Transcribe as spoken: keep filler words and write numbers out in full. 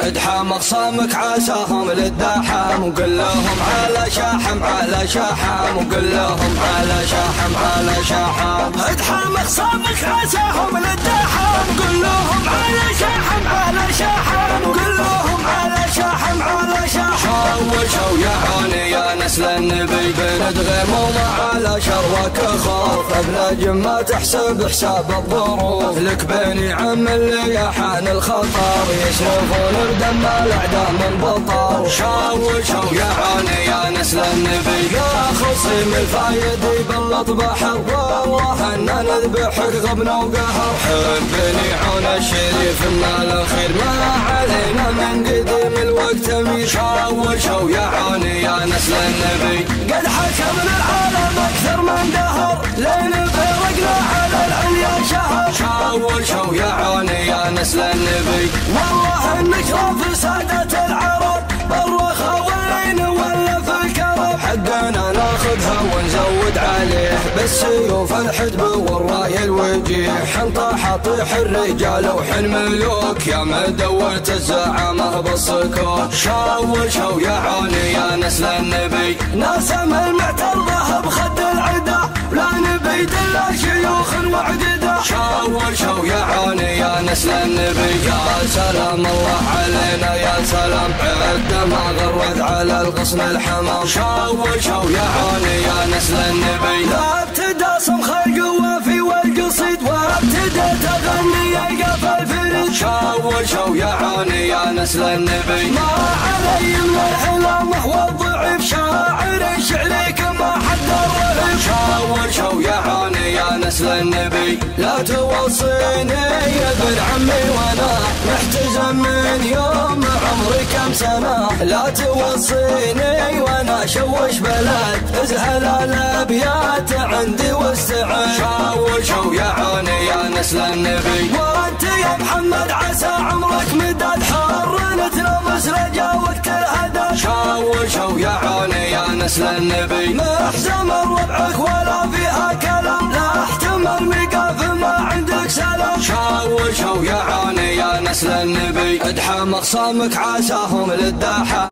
ادحم اخصامك عساهم للدحم وقل لهم على شحم على شحم وقل لهم على شحم على شحم. ادحم اخصامك عساهم للدحم وقل لهم على شحم على شحم وقل لهم على شحم على شحم. شوشوا يا عوني يا نسل النبي بندغم وما على شروك خوف. ابن ما تحسب حساب الظروف لك بني عم اللي حان الخطر يشرفون الدم الاعداء من بطر. شوشوا يا عوني يا نسل النبي يا خصيم الفايد يبلط بحر والله اننا نذبحك غبن وقهر. حبني عون الشريف ان الاخير ما علينا من قديم الوقت امير. شوشوا يا عوني يا نسل النبي قد حكمنا العالم اكثر من دهر لين فرقنا على العليا شهر. شوشوا يا عوني يا نسل النبي والله انك رافي سادة العرب بالرخا واللين ولا في الكرب. حقنا ناخذها ونزود عليه بالسيوف الحدب والراي الوجيه. حنطاح طيح الرجال وحن ملوك يا ما دورت الزعامه بالسكوت. شوشوا يا عوني يا نسل النبي ناسم المعترضه بخد العدا لا نبي دلا شيوخ وعددا. شوشوا يا عوني يا نسل النبي يا سلام الله علينا يا سلام عد ما غرد على الغصن الحمام. شوشوا يا عوني يا نسل النبي لا ابتدى صمخ القوافي والقصيد وابتديت اغني القف الفريد. شوشوا يا عوني يا نسل النبي ما علي من الحلامه والضعيف شاعر شعري كما حد الرهيب. شوشوا يا عوني يا نسل النبي لا توصيني يا ابن عمي وانا محتزم من يوم عمري كم سنه. لا توصيني وانا شوش بلد ازهل الابيات عندي واستعد. شوشوا يا عوني يا نسل النبي وانت يا محمد عسى عمرك مداد حار نتلمس رجا وقت الهدى. شوشوا يا عوني يا نسل النبي محزم ربعك ولا فيها كلام لا احتمل مقاف ما عندك سلام. شوشوا يا عوني يا نسل النبي ادحم اخصامك عساهم للدحم.